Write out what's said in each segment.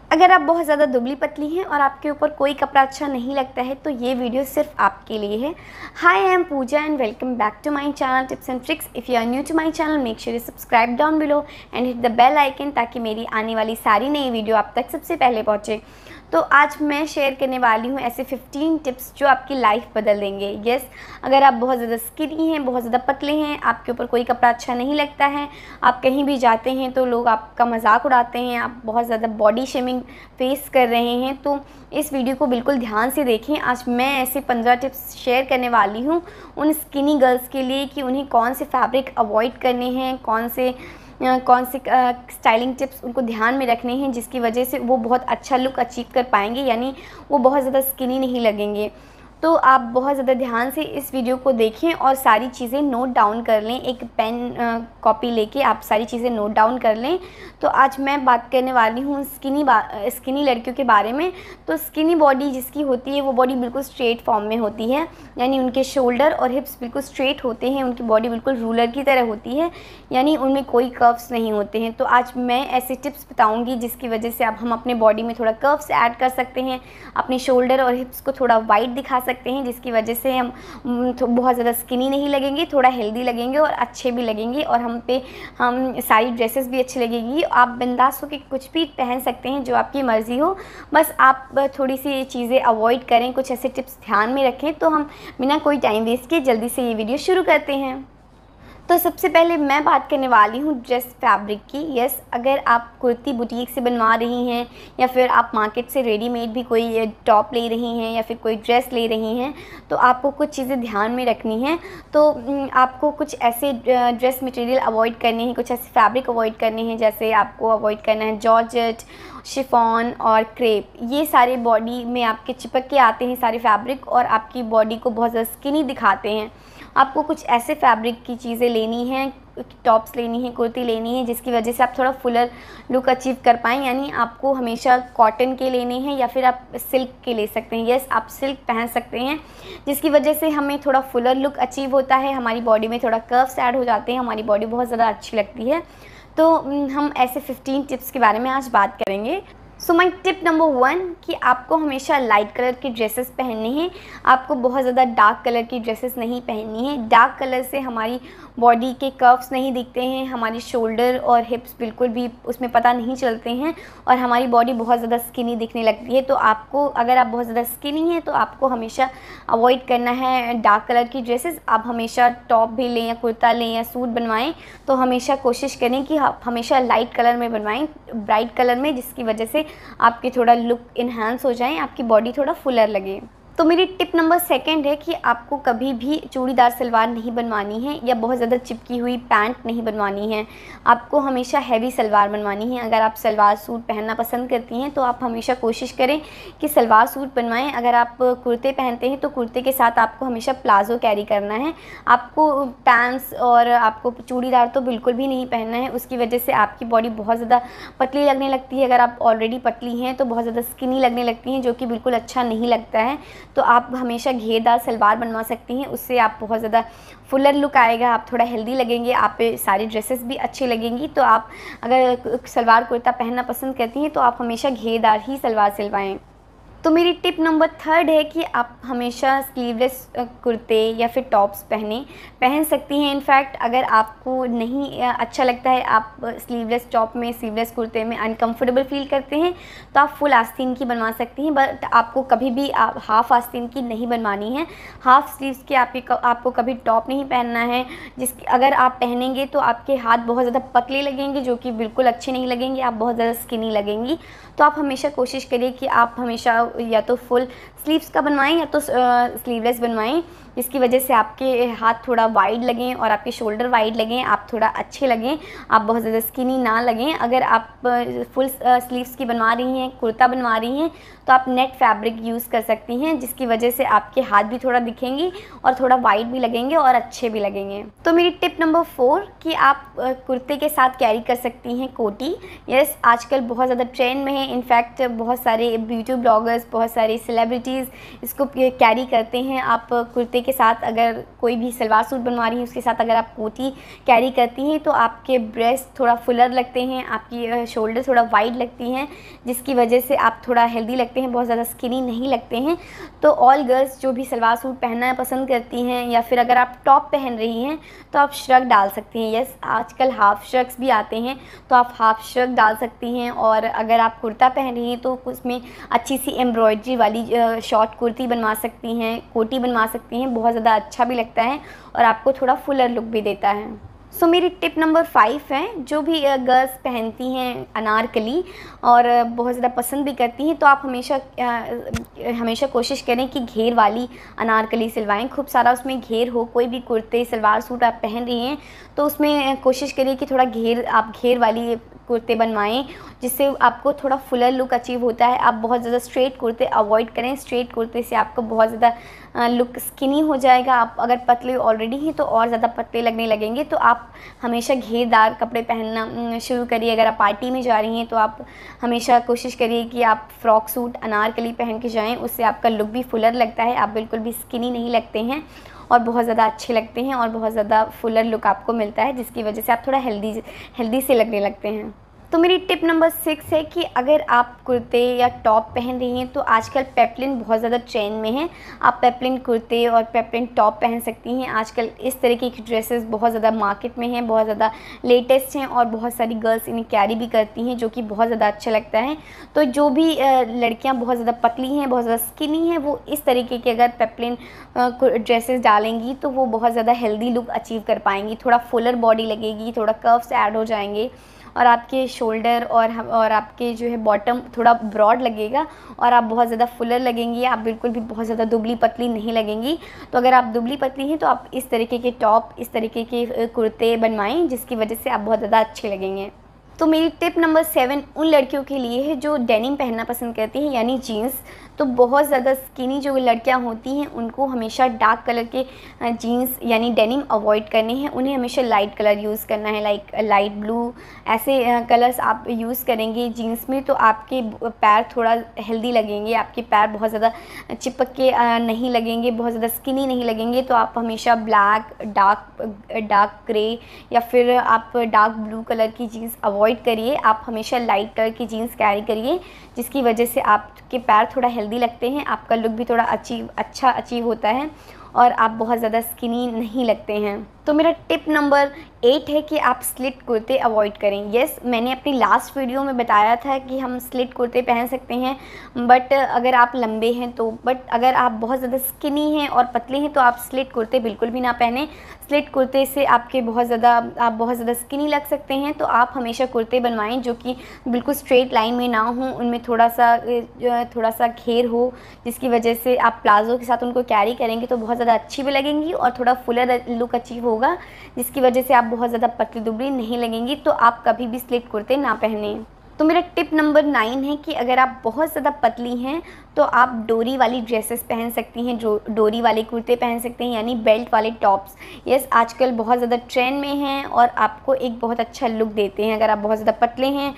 अगर आप बहुत ज़्यादा दुबली पतली हैं और आपके ऊपर कोई कपड़ा अच्छा नहीं लगता है तो ये वीडियो सिर्फ आपके लिए है। Hi, I am Pooja and welcome back to my channel tips and tricks. If you are new to my channel make sure you subscribe down below and hit the bell icon ताकि मेरी आने वाली सारी नई वीडियो आप तक सबसे पहले पहुँचे। तो आज मैं शेयर करने वाली हूँ ऐसे 15 टिप्स जो आपकी लाइफ बदल देंगे। यस, अगर आप बहुत ज़्यादा स्किनी हैं, बहुत ज़्यादा पतले हैं, आपके ऊपर कोई कपड़ा अच्छा नहीं लगता है, आप कहीं भी जाते हैं तो लोग आपका मजाक उड़ाते हैं, आप बहुत ज़्यादा बॉडी शेमिंग फेस कर रहे हैं, तो इस वीडियो को बिल्कुल ध्यान से देखें। आज मैं ऐसे 15 टिप्स शेयर करने वाली हूँ उन स्किनी गर्ल्स के लिए कि उन्हें कौन से फैब्रिक अवॉइड करने हैं, कौन से स्टाइलिंग टिप्स उनको ध्यान में रखने हैं जिसकी वजह से वो बहुत अच्छा लुक अचीव कर पाएंगे, यानी वो बहुत ज़्यादा स्किनी नहीं लगेंगे। तो आप बहुत ज़्यादा ध्यान से इस वीडियो को देखें और सारी चीज़ें नोट डाउन कर लें। एक पेन कॉपी लेके आप सारी चीज़ें नोट डाउन कर लें। तो आज मैं बात करने वाली हूँ स्किनी लड़कियों के बारे में। तो स्किनी बॉडी जिसकी होती है वो बॉडी बिल्कुल स्ट्रेट फॉर्म में होती है, यानी उनके शोल्डर और हिप्स बिल्कुल स्ट्रेट होते हैं, उनकी बॉडी बिल्कुल रूलर की तरह होती है, यानी उनमें कोई कर्व्स नहीं होते हैं। तो आज मैं ऐसे टिप्स बताऊँगी जिसकी वजह से हम अपने बॉडी में थोड़ा कर्व्स ऐड कर सकते हैं, अपने शोल्डर और हिप्स को थोड़ा वाइड दिखा सकते हैं, जिसकी वजह से हम बहुत ज़्यादा स्किनी नहीं लगेंगे, थोड़ा हेल्दी लगेंगे और अच्छे भी लगेंगे, और हम सारी ड्रेसेस भी अच्छी लगेंगी। आप बिंदास होकर कुछ भी पहन सकते हैं जो आपकी मर्ज़ी हो, बस आप थोड़ी सी चीज़ें अवॉइड करें, कुछ ऐसे टिप्स ध्यान में रखें। तो हम बिना कोई टाइम वेस्ट किए जल्दी से ये वीडियो शुरू करते हैं। तो सबसे पहले मैं बात करने वाली हूँ ड्रेस फैब्रिक की। यस, अगर आप कुर्ती बुटीक से बनवा रही हैं या फिर आप मार्केट से रेडीमेड भी कोई टॉप ले रही हैं या फिर कोई ड्रेस ले रही हैं तो आपको कुछ चीज़ें ध्यान में रखनी हैं। तो आपको कुछ ऐसे ड्रेस मटेरियल अवॉइड करने हैं, कुछ ऐसे फैब्रिक अवॉइड करने हैं, जैसे आपको अवॉइड करना है जॉर्जेट, शिफॉन और क्रेप। ये सारे बॉडी में आपके चिपक के आते हैं सारे फैब्रिक और आपकी बॉडी को बहुत ज़्यादा स्किनी दिखाते हैं। आपको कुछ ऐसे फैब्रिक की चीज़ें लेनी हैं, टॉप्स लेनी है, कुर्ती लेनी है, जिसकी वजह से आप थोड़ा फुलर लुक अचीव कर पाएँ। यानी आपको हमेशा कॉटन के लेने हैं या फिर आप सिल्क के ले सकते हैं। यस, आप सिल्क पहन सकते हैं, जिसकी वजह से हमें थोड़ा फुलर लुक अचीव होता है, हमारी बॉडी में थोड़ा कर्व्स ऐड हो जाते हैं, हमारी बॉडी बहुत ज़्यादा अच्छी लगती है। तो हम ऐसे 15 टिप्स के बारे में आज बात करेंगे। सो माई टिप नंबर 1 कि आपको हमेशा लाइट कलर की ड्रेसेस पहननी है, आपको बहुत ज़्यादा डार्क कलर की ड्रेसेस नहीं पहननी है। डार्क कलर से हमारी बॉडी के कर्व्स नहीं दिखते हैं, हमारी शोल्डर और हिप्स बिल्कुल भी उसमें पता नहीं चलते हैं और हमारी बॉडी बहुत ज़्यादा स्किनी दिखने लगती है। तो आपको, अगर आप बहुत ज़्यादा स्किनी हैं तो आपको हमेशा अवॉइड करना है डार्क कलर की ड्रेसेस। आप हमेशा टॉप भी लें या कुर्ता लें या सूट बनवाएं तो हमेशा कोशिश करें कि आप हमेशा लाइट कलर में बनवाएं, ब्राइट कलर में, जिसकी वजह से आपकी थोड़ा लुक इन्हांस हो जाए, आपकी बॉडी थोड़ा फुलर लगे। तो मेरी टिप नंबर 2 है कि आपको कभी भी चूड़ीदार सलवार नहीं बनवानी है या बहुत ज़्यादा चिपकी हुई पैंट नहीं बनवानी है, आपको हमेशा हैवी सलवार बनवानी है। अगर आप सलवार सूट पहनना पसंद करती हैं तो आप हमेशा कोशिश करें कि सलवार सूट बनवाएं। अगर आप कुर्ते पहनते हैं तो कुर्ते के साथ आपको हमेशा प्लाजो कैरी करना है, आपको पैंट्स और आपको चूड़ीदार तो बिल्कुल भी नहीं पहनना है, उसकी वजह से आपकी बॉडी बहुत ज़्यादा पतली लगने लगती है। अगर आप ऑलरेडी पतली हैं तो बहुत ज़्यादा स्किनी लगने लगती हैं, जो कि बिल्कुल अच्छा नहीं लगता है। तो आप हमेशा घेरदार सलवार बनवा सकती हैं, उससे आप बहुत ज़्यादा फुलर लुक आएगा, आप थोड़ा हेल्दी लगेंगे, आप पे सारी ड्रेसेस भी अच्छी लगेंगी। तो आप अगर सलवार कुर्ता पहनना पसंद करती हैं तो आप हमेशा घेरदार ही सलवार सिलवाएं। तो मेरी टिप नंबर 3 है कि आप हमेशा स्लीवलेस कुर्ते या फिर टॉप्स पहन सकती हैं। इनफैक्ट अगर आपको नहीं अच्छा लगता है, आप स्लीवलेस टॉप में, स्लीवलेस कुर्ते में अनकंफर्टेबल फील करते हैं तो आप फुल आस्तीन की बनवा सकती हैं, बट आपको कभी भी हाफ़ आस्तीन की नहीं बनवानी है। हाफ़ स्लीव्स के आपको कभी टॉप नहीं पहनना है, अगर आप पहनेंगे तो आपके हाथ बहुत ज़्यादा पतले लगेंगे, जो कि बिल्कुल अच्छे नहीं लगेंगे, आप बहुत ज़्यादा स्किनी लगेंगी। तो आप हमेशा कोशिश करिए कि आप हमेशा या तो फुल स्लीव्स का बनवाएं या तो स्लीवलेस बनवाएं, जिसकी वजह से आपके हाथ थोड़ा वाइड लगें और आपके शोल्डर वाइड लगें, आप थोड़ा अच्छे लगें, आप बहुत ज़्यादा स्किनी ना लगें। अगर आप फुल स्लीव्स की बनवा रही हैं, कुर्ता बनवा रही हैं, तो आप नेट फैब्रिक यूज़ कर सकती हैं, जिसकी वजह से आपके हाथ भी थोड़ा दिखेंगी और थोड़ा वाइड भी लगेंगे और अच्छे भी लगेंगे। तो मेरी टिप नंबर 4 कि आप कुर्ते के साथ कैरी कर सकती हैं कोटी। यस, आजकल बहुत ज़्यादा ट्रेंड में है। इनफैक्ट बहुत सारे ब्यूटी ब्लॉगर्स, बहुत सारे सेलिब्रिटीज़ एक्सेसरीज़ इसको कैरी करते हैं। आप कुर्ते के साथ अगर कोई भी सलवार सूट बनवा रही हैं, उसके साथ अगर आप कोटी कैरी करती हैं तो आपके ब्रेस्ट थोड़ा फुलर लगते हैं, आपकी शोल्डर थोड़ा वाइड लगती हैं, जिसकी वजह से आप थोड़ा हेल्दी लगते हैं, बहुत ज़्यादा स्किनी नहीं लगते हैं। तो ऑल गर्ल्स जो भी सलवार सूट पहनना पसंद करती हैं या फिर अगर आप टॉप पहन रही हैं तो आप श्रग डाल सकती हैं। यस, आजकल हाफ श्रग्स भी आते हैं तो आप हाफ श्रग डाल सकती हैं। और अगर आप कुर्ता पहन रही हैं तो उसमें अच्छी सी एम्ब्रॉयडरी वाली शॉर्ट कुर्ती बनवा सकती हैं, कोटी बनवा सकती हैं, बहुत ज़्यादा अच्छा भी लगता है और आपको थोड़ा फुलर लुक भी देता है। सो मेरी टिप नंबर 5 है, जो भी गर्ल्स पहनती हैं अनारकली और बहुत ज़्यादा पसंद भी करती हैं, तो आप हमेशा कोशिश करें कि घेर वाली अनारकली सिलवाएं, खूब सारा उसमें घेर हो। कोई भी कुर्ते सलवार सूट आप पहन रही हैं तो उसमें कोशिश करिए कि थोड़ा घेर वाली कुर्ते बनवाएं, जिससे आपको थोड़ा फुलर लुक अचीव होता है। आप बहुत ज़्यादा स्ट्रेट कुर्ते अवॉइड करें, स्ट्रेट कुर्ते से आपको बहुत ज़्यादा लुक स्किनी हो जाएगा। आप अगर पतले ऑलरेडी हैं तो और ज़्यादा पतले लगने लगेंगे। तो आप हमेशा घेरदार कपड़े पहनना शुरू करिए। अगर आप पार्टी में जा रही हैं तो आप हमेशा कोशिश करिए कि आप फ्रॉक सूट अनारकली पहन के जाएँ, उससे आपका लुक भी फुलर लगता है, आप बिल्कुल भी स्किनी नहीं लगते हैं और बहुत ज़्यादा अच्छे लगते हैं और बहुत ज़्यादा फुलर लुक आपको मिलता है, जिसकी वजह से आप थोड़ा हेल्दी से लगने लगते हैं। तो मेरी टिप नंबर 6 है कि अगर आप कुर्ते या टॉप पहन रही हैं तो आजकल पेपलिन बहुत ज़्यादा ट्रेंड में है। आप पेपलिन कुर्ते और पेपलिन टॉप पहन सकती हैं। आजकल इस तरीके की ड्रेसेस बहुत ज़्यादा मार्केट में हैं, बहुत ज़्यादा लेटेस्ट हैं और बहुत सारी गर्ल्स इन्हें कैरी भी करती हैं, जो कि बहुत ज़्यादा अच्छा लगता है। तो जो भी लड़कियाँ बहुत ज़्यादा पतली हैं, बहुत ज़्यादा स्किनी हैं, वो इस तरीके के अगर पेपलिन ड्रेसेस डालेंगी तो वो बहुत ज़्यादा हेल्दी लुक अचीव कर पाएंगी। थोड़ा फुलर बॉडी लगेगी, थोड़ा कर्व्स ऐड हो जाएंगे और आपके शोल्डर और आपके जो है बॉटम थोड़ा ब्रॉड लगेगा और आप बहुत ज़्यादा फुलर लगेंगी। आप बिल्कुल भी बहुत ज़्यादा दुबली पतली नहीं लगेंगी। तो अगर आप दुबली पतली हैं तो आप इस तरीके के टॉप, इस तरीके के कुर्ते बनवाएं, जिसकी वजह से आप बहुत ज़्यादा अच्छे लगेंगे। तो मेरी टिप नंबर 7 उन लड़कियों के लिए है जो डेनिम पहनना पसंद करती हैं, यानी जीन्स। तो बहुत ज़्यादा स्किनी जो लड़कियां होती हैं उनको हमेशा डार्क कलर के जीन्स यानी डेनिम अवॉइड करने हैं। उन्हें हमेशा लाइट कलर यूज़ करना है, लाइक लाइट ब्लू, ऐसे कलर्स आप यूज़ करेंगे जीन्स में तो आपके पैर थोड़ा हेल्दी लगेंगे, आपके पैर बहुत ज़्यादा चिपक के नहीं लगेंगे, बहुत ज़्यादा स्किनी नहीं लगेंगे। तो आप हमेशा ब्लैक, डार्क ग्रे या फिर आप डार्क ब्लू कलर की जीन्स अवॉइड करिए। आप हमेशा लाइट कलर की जीन्स कैरी करिए, जिसकी वजह से आपके पैर थोड़ा हेल्दी लगते हैं, आपका लुक भी थोड़ा अच्छा अचीव होता है और आप बहुत ज़्यादा स्किनी नहीं लगते हैं। तो मेरा टिप नंबर 8 है कि आप स्लिट कुर्ते अवॉइड करें। यस, मैंने अपनी लास्ट वीडियो में बताया था कि हम स्लिट कुर्ते पहन सकते हैं, बट अगर आप लंबे हैं तो, बट अगर आप बहुत ज़्यादा स्किनी हैं और पतले हैं तो आप स्लिट कुर्ते बिल्कुल भी ना पहने। स्लिट कुर्ते से आप बहुत ज़्यादा स्किनी लग सकते हैं। तो आप हमेशा कुर्ते बनवाएं जो कि बिल्कुल स्ट्रेट लाइन में ना हो, उनमें थोड़ा सा घेर हो, जिसकी वजह से आप प्लाजो के साथ उनको कैरी करेंगे तो बहुत ज़्यादा अच्छी भी लगेंगी और थोड़ा फुलर लुक अचीव होगा, जिसकी वजह से आप बहुत ज़्यादा पतली दुबली नहीं लगेंगी। तो आप कभी भी स्लिट कुर्ते ना पहने। तो मेरा टिप नंबर 9 है कि अगर आप बहुत ज़्यादा पतली हैं तो आप डोरी वाली ड्रेसेस पहन सकती हैं, जो डोरी वाले कुर्ते पहन सकते हैं, यानी बेल्ट वाले टॉप्स। यस, आजकल बहुत ज़्यादा ट्रेंड में हैं और आपको एक बहुत अच्छा लुक देते हैं। अगर आप बहुत ज़्यादा पतले हैं,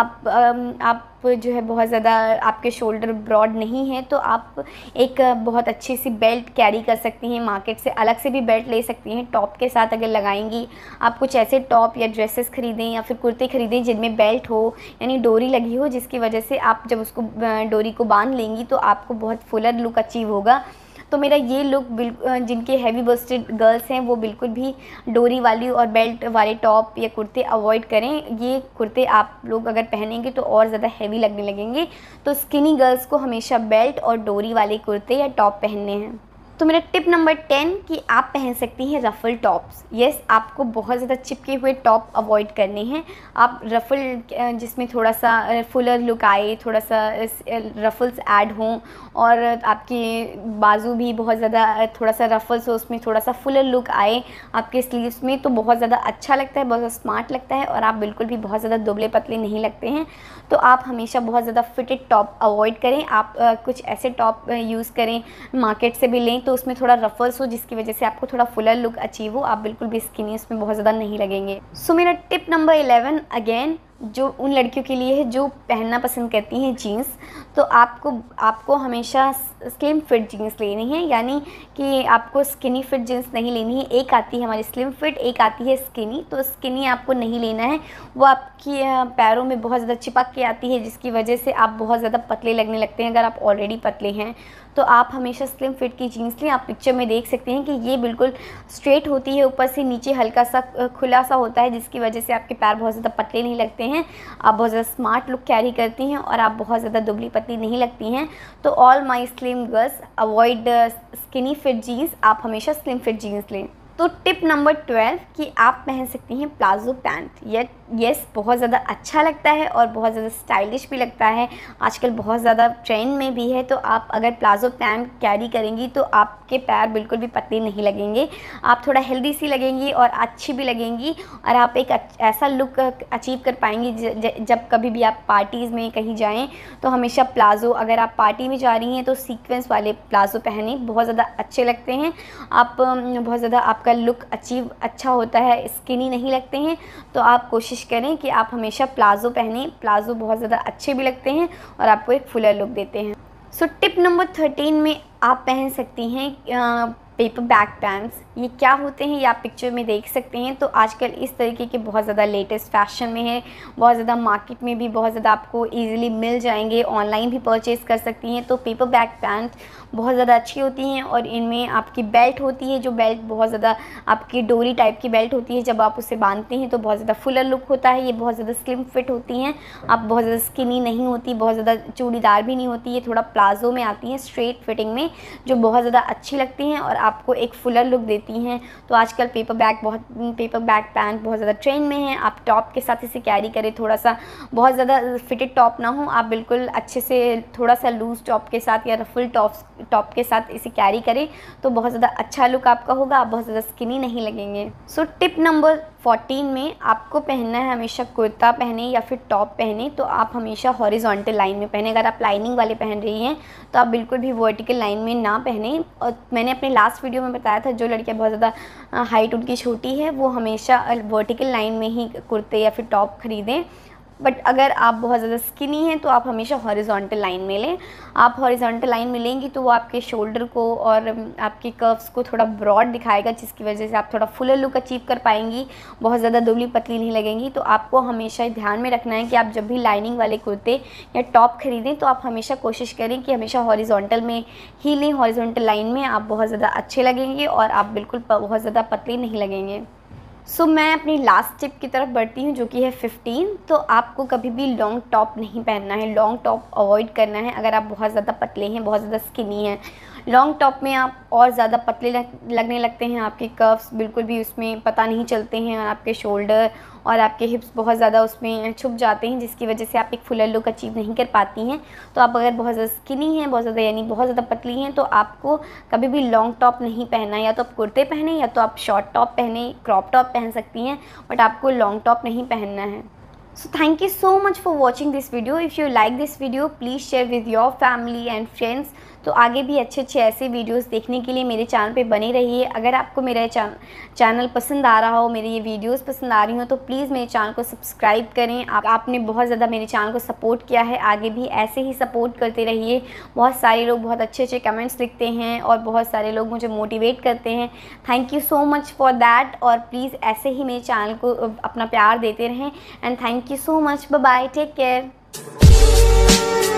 आप जो है बहुत ज़्यादा आपके शोल्डर ब्रॉड नहीं है, तो आप एक बहुत अच्छी सी बेल्ट कैरी कर सकती हैं। मार्केट से अलग से भी बेल्ट ले सकती हैं टॉप के साथ अगर लगाएंगी। आप कुछ ऐसे टॉप या ड्रेसेस खरीदें या फिर कुर्ते खरीदें जिनमें बेल्ट हो, यानी डोरी लगी हो, जिसकी वजह से आप जब उसको डोरी को बांध लेंगी तो आपको बहुत फुलर लुक अचीव होगा। तो मेरा ये लुक जिनके हैवी बस्टेड गर्ल्स हैं वो बिल्कुल भी डोरी वाली और बेल्ट वाले टॉप या कुर्ते अवॉइड करें। ये कुर्ते आप लोग अगर पहनेंगे तो और ज़्यादा हैवी लगने लगेंगे। तो स्किनी गर्ल्स को हमेशा बेल्ट और डोरी वाले कुर्ते या टॉप पहनने हैं। तो मेरा टिप नंबर 10 कि आप पहन सकती हैं रफ़ल टॉप्स। यस, आपको बहुत ज़्यादा चिपके हुए टॉप अवॉइड करने हैं। आप रफ़ल जिसमें थोड़ा सा फुलर लुक आए, थोड़ा सा रफ़ल्स ऐड हों और आपके बाजू भी बहुत ज़्यादा थोड़ा सा रफ़ल्स हो, उसमें थोड़ा सा फुलर लुक आए आपके स्लीव्स में, तो बहुत ज़्यादा अच्छा लगता है, बहुत ज़्यादा स्मार्ट लगता है और आप बिल्कुल भी बहुत ज़्यादा दुबले पतले नहीं लगते हैं। तो आप हमेशा बहुत ज़्यादा फिटेड टॉप अवॉइड करें। आप कुछ ऐसे टॉप यूज़ करें, मार्केट से भी लें तो उसमें थोड़ा रफ़ल्स हो, जिसकी वजह से आपको थोड़ा फुलर लुक अचीव हो, आप बिल्कुल भी स्किनी उसमें बहुत ज़्यादा नहीं लगेंगे। सो मेरा टिप नंबर 11 अगेन जो उन लड़कियों के लिए है जो पहनना पसंद करती हैं जीन्स। तो आपको हमेशा स्लिम फिट जीन्स लेनी है, यानी कि आपको स्किनी फिट जीन्स नहीं लेनी है। एक आती है हमारी स्लिम फिट, एक आती है स्किनी। तो स्किनी आपको नहीं लेना है, वो आपकी पैरों में बहुत ज़्यादा चिपक के आती है, जिसकी वजह से आप बहुत ज़्यादा पतले लगने लगते हैं अगर आप ऑलरेडी पतले हैं। तो आप हमेशा स्लिम फिट की जीन्स लें। आप पिक्चर में देख सकते हैं कि ये बिल्कुल स्ट्रेट होती है, ऊपर से नीचे हल्का सा खुला सा होता है, जिसकी वजह से आपके पैर बहुत ज़्यादा पतले नहीं लगते हैं। आप बहुत ज़्यादा स्मार्ट लुक कैरी करती हैं और आप बहुत ज़्यादा दुबली पतली नहीं लगती हैं। तो all my slim girls avoid skinny fit jeans, आप हमेशा स्लिम फिट जीन्स लें। तो टिप नंबर 12 कि आप पहन सकती हैं प्लाजो पैंट। यस, बहुत ज़्यादा अच्छा लगता है और बहुत ज़्यादा स्टाइलिश भी लगता है, आजकल बहुत ज़्यादा ट्रेंड में भी है। तो आप अगर प्लाजो पैंट कैरी करेंगी तो आपके पैर बिल्कुल भी पतले नहीं लगेंगे, आप थोड़ा हेल्दी सी लगेंगी और अच्छी भी लगेंगी, और आप एक ऐसा लुक अचीव कर पाएंगी जब कभी भी आप पार्टीज़ में कहीं जाएँ तो हमेशा प्लाजो, अगर आप पार्टी में जा रही हैं तो सीक्वेंस वाले प्लाजो पहने, बहुत ज़्यादा अच्छे लगते हैं। आप बहुत ज़्यादा आपका लुक अच्छा होता है, स्किनी नहीं लगते हैं। तो आप कोशिश करें कि आप हमेशा प्लाजो पहनें, प्लाजो बहुत ज़्यादा अच्छे भी लगते हैं और आपको एक फुलर लुक देते हैं। सो टिप नंबर 13 में आप पहन सकती हैं पेपर बैक पैंट्स। ये क्या होते हैं ये आप पिक्चर में देख सकते हैं। तो आजकल इस तरीके के बहुत ज़्यादा लेटेस्ट फैशन में है, बहुत ज़्यादा मार्केट में भी बहुत ज़्यादा आपको इजीली मिल जाएंगे, ऑनलाइन भी परचेज़ कर सकती हैं। तो पेपर बैक पैंट बहुत ज़्यादा अच्छी होती हैं और इनमें आपकी बेल्ट होती है, जो बेल्ट बहुत ज़्यादा आपकी डोरी टाइप की बेल्ट होती है। जब आप उसे बांधते हैं तो बहुत ज़्यादा फुलर लुक होता है। ये बहुत ज़्यादा स्लिम फिट होती हैं, आप बहुत ज़्यादा स्किनी नहीं होती, बहुत ज़्यादा चूड़ीदार भी नहीं होती। ये थोड़ा प्लाजो में आती हैं, स्ट्रेट फिटिंग में, जो बहुत ज़्यादा अच्छी लगती हैं और आपको एक फुलर लुक देती हैं। तो आजकल पेपर बैक पैंट बहुत ज़्यादा ट्रेंड में है। आप टॉप के साथ इसे कैरी करें, थोड़ा सा बहुत ज़्यादा फिटेड टॉप ना हो, आप बिल्कुल अच्छे से थोड़ा सा लूज़ टॉप के साथ या रफल टॉप के साथ इसे कैरी करें तो बहुत ज़्यादा अच्छा लुक आपका होगा, आप बहुत ज़्यादा स्किनी नहीं लगेंगे। सो टिप नंबर 14 में आपको पहनना है हमेशा कुर्ता पहने या फिर टॉप पहने तो आप हमेशा हॉरिजॉन्टल लाइन में पहने। अगर आप लाइनिंग वाले पहन रही हैं तो आप बिल्कुल भी वर्टिकल लाइन में ना पहने। और मैंने अपने लास्ट वीडियो में बताया था, जो लड़कियां बहुत ज़्यादा हाइट उनकी छोटी है वो हमेशा वर्टिकल लाइन में ही कुर्ते या फिर टॉप खरीदें। बट अगर आप बहुत ज़्यादा स्किनी हैं तो आप हमेशा हॉरिजॉन्टल लाइन में लें। आप हॉरिजॉन्टल लाइन में लेंगी तो वो आपके शोल्डर को और आपके कर्व्स को थोड़ा ब्रॉड दिखाएगा, जिसकी वजह से आप थोड़ा फुलर लुक अचीव कर पाएंगी, बहुत ज़्यादा दुबली पतली नहीं लगेंगी। तो आपको हमेशा ध्यान में रखना है कि आप जब भी लाइनिंग वाले कुर्ते या टॉप खरीदें तो आप हमेशा कोशिश करें कि हमेशा हॉरिजॉन्टल में ही लें। हॉरिजॉन्टल लाइन में आप बहुत ज़्यादा अच्छे लगेंगे और आप बिल्कुल बहुत ज़्यादा पतले नहीं लगेंगे। सो मैं अपनी लास्ट टिप की तरफ बढ़ती हूँ, जो कि है 15। तो आपको कभी भी लॉन्ग टॉप नहीं पहनना है, लॉन्ग टॉप अवॉइड करना है अगर आप बहुत ज़्यादा पतले हैं, बहुत ज़्यादा स्किनी हैं। लॉन्ग टॉप में आप और ज़्यादा पतले लगने लगते हैं, आपके कर्व्स बिल्कुल भी उसमें पता नहीं चलते हैं और आपके शोल्डर और आपके हिप्स बहुत ज़्यादा उसमें छुप जाते हैं, जिसकी वजह से आप एक फुलर लुक अचीव नहीं कर पाती हैं। तो आप अगर बहुत ज़्यादा स्किनी हैं, बहुत ज़्यादा यानी बहुत ज़्यादा पतली हैं, तो आपको कभी भी लॉन्ग टॉप नहीं पहनना। या तो आप कुर्ते पहने या तो आप शॉर्ट टॉप पहने, क्रॉप टॉप पहन सकती हैं, बट आपको लॉन्ग टॉप नहीं पहनना है। So thank you so much for watching this video. If you like this video, please share with your family and friends. तो आगे भी अच्छे ऐसे वीडियोस देखने के लिए मेरे चैनल पे बने रहिए। अगर आपको मेरा चैनल पसंद आ रहा हो, मेरे ये वीडियोस पसंद आ रही हो, तो प्लीज़ मेरे चैनल को सब्सक्राइब करें। आपने बहुत ज़्यादा मेरे चैनल को सपोर्ट किया है, आगे भी ऐसे ही सपोर्ट करते रहिए। बहुत सारे लोग बहुत अच्छे कमेंट्स लिखते हैं और बहुत सारे लोग मुझे मोटिवेट करते हैं। Thank you so much for that. और प्लीज़ ऐसे ही मेरे चैनल को अपना प्यार देते रहें। And thank you so much. Bye bye, take care.